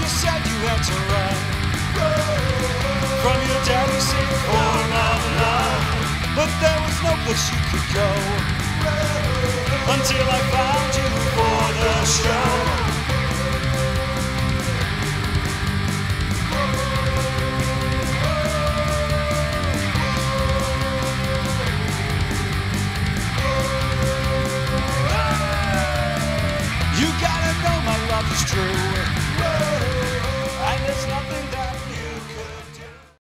you said you had to run from your daddy saying for love, but there was no place you could go until I found you for the show. You gotta know my love is true.